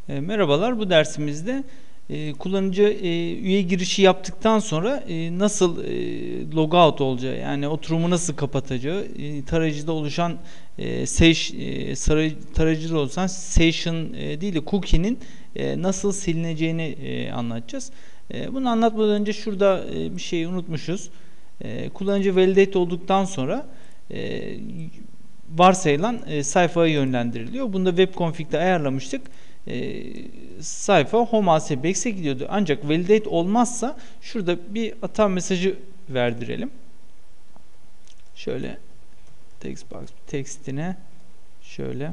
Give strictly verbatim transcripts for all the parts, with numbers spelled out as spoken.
E, merhabalar, bu dersimizde e, kullanıcı e, üye girişi yaptıktan sonra e, nasıl e, logout olacağı, yani oturumu nasıl kapatacağı, e, tarayıcıda oluşan e, sesh, e, tarayıcıda oluşan session e, değil de cookie'nin e, nasıl silineceğini e, anlatacağız. E, bunu anlatmadan önce şurada e, bir şeyi unutmuşuz. E, kullanıcı validate olduktan sonra e, varsayılan e, sayfaya yönlendiriliyor. Bunu da web config'de ayarlamıştık. E, sayfa home aspx'e gidiyordu. Ancak validate olmazsa şurada bir hata mesajı verdirelim. Şöyle text box textine şöyle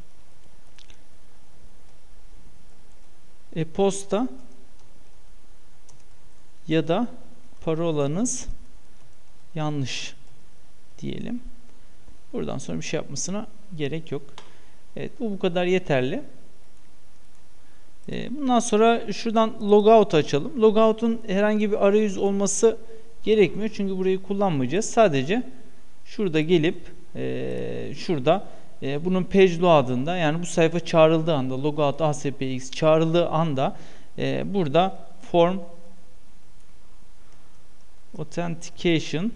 e-posta ya da parolanız yanlış diyelim. Buradan sonra bir şey yapmasına gerek yok. Evet, bu bu kadar yeterli. Bundan sonra şuradan logout açalım. Logout'un herhangi bir arayüz olması gerekmiyor. Çünkü burayı kullanmayacağız. Sadece şurada gelip e, şurada e, bunun page load'ında, yani bu sayfa çağrıldığı anda, logout aspx çağrıldığı anda e, burada form authentication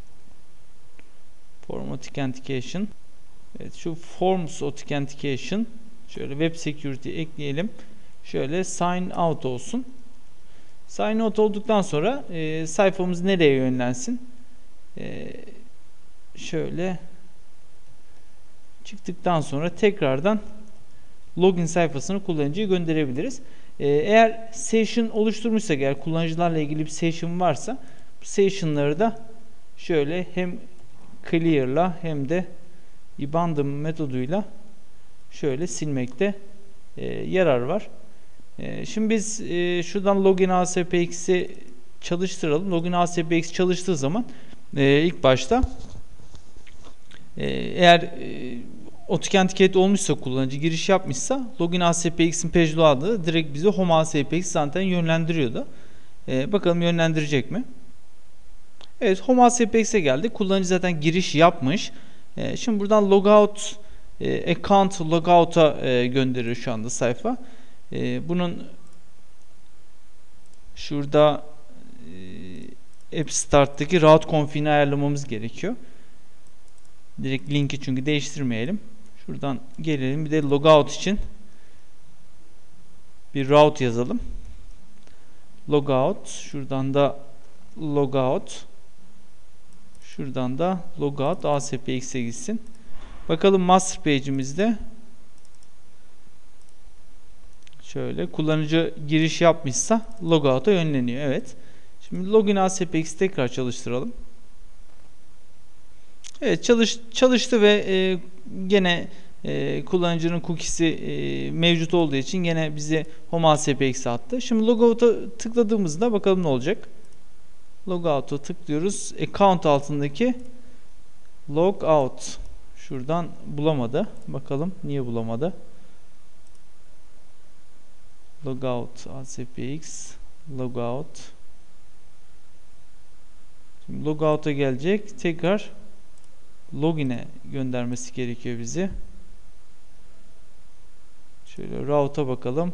form authentication evet, şu forms authentication şöyle web security ekleyelim. Şöyle sign out olsun. Sign out olduktan sonra e, sayfamız nereye yönlensin? E, şöyle çıktıktan sonra tekrardan login sayfasını kullanıcıya gönderebiliriz. E, eğer session oluşturmuşsak, eğer kullanıcılarla ilgili bir session varsa, bu session'ları da şöyle hem clear'la hem de abandon metoduyla şöyle silmekte e, yarar var. Şimdi biz e, şuradan login aspx'i çalıştıralım. Login aspx çalıştığı zaman e, ilk başta e, eğer e, authenticate olmuşsa, kullanıcı giriş yapmışsa, login aspx'in page load'ı direkt bizi home aspx zaten yönlendiriyordu. E, bakalım yönlendirecek mi? Evet, home aspx'e geldi. Kullanıcı zaten giriş yapmış. E, şimdi buradan logout e, account logout'a e, gönderiyor şu anda sayfa. Ee, bunun şurada e, App Start'taki route config'ini ayarlamamız gerekiyor. Direkt linki çünkü değiştirmeyelim. Şuradan gelelim, bir de logout için bir route yazalım. Logout, şuradan da logout, şuradan da logout aspx'e gitsin. Bakalım master page'imizde şöyle kullanıcı giriş yapmışsa logout'a yönleniyor. Evet. Şimdi login aspx'i tekrar çalıştıralım. Evet, çalış, çalıştı ve e, gene e, kullanıcının cookie'si e, mevcut olduğu için gene bize home aspx'e attı. Şimdi logout'a tıkladığımızda bakalım ne olacak. Logout'a tıklıyoruz. Account altındaki logout. Şuradan bulamadı. Bakalım niye bulamadı. Logout aspx logout. Şimdi logout'a gelecek. Tekrar login'e göndermesi gerekiyor bizi. Şöyle route'a bakalım.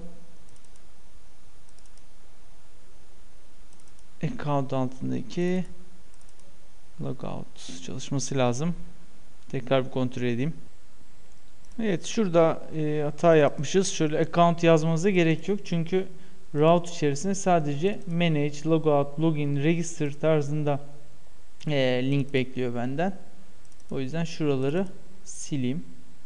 Account altındaki logout çalışması lazım. Tekrar bir kontrol edeyim. Evet, şurada e, hata yapmışız. Şöyle account yazmanıza gerek yok. Çünkü route içerisinde sadece manage, logout, login, register tarzında e, link bekliyor benden. O yüzden şuraları sileyim.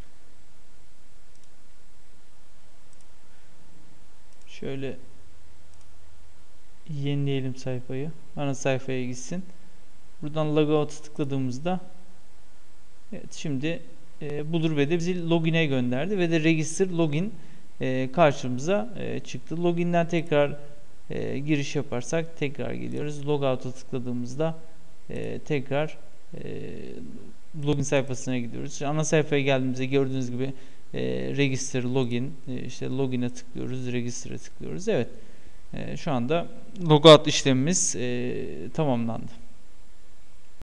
Şöyle yenileyelim sayfayı. Ana sayfaya gitsin. Buradan logout'a tıkladığımızda evet, şimdi E, budur ve de bizi login'e gönderdi ve de register login e, karşımıza e, çıktı. Login'den tekrar e, giriş yaparsak tekrar geliyoruz. Logout'a tıkladığımızda e, tekrar e, login sayfasına gidiyoruz. Ana sayfaya geldiğimizde gördüğünüz gibi e, register login, e, işte login'e tıklıyoruz, register'e tıklıyoruz. Evet. E, şu anda logout işlemimiz e, tamamlandı.